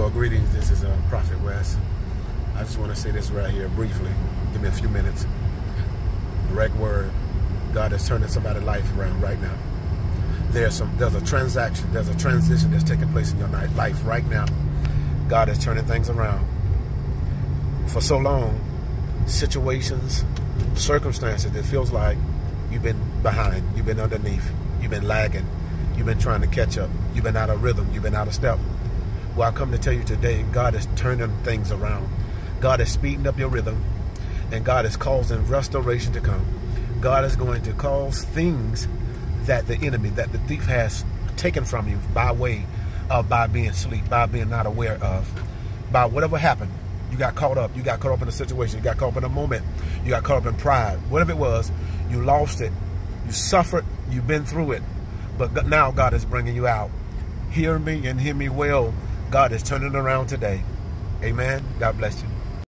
Well, greetings. This is Prophet West. I just want to say this right here briefly. Give me a few minutes. Direct word. God is turning somebody's life around right now. There's a transaction, there's a transition that's taking place in your life right now. God is turning things around. For so long, situations, circumstances, it feels like you've been behind, you've been underneath, you've been lagging, you've been trying to catch up, you've been out of rhythm, you've been out of step. Well, I come to tell you today, God is turning things around. God is speeding up your rhythm, and God is causing restoration to come. God is going to cause things that the enemy, that the thief has taken from you by way of by being asleep, by being not aware of, by whatever happened. You got caught up. You got caught up in a situation. You got caught up in a moment. You got caught up in pride. Whatever it was, you lost it. You suffered. You've been through it. But now God is bringing you out. Hear me and hear me well. God is turning around today. Amen. God bless you.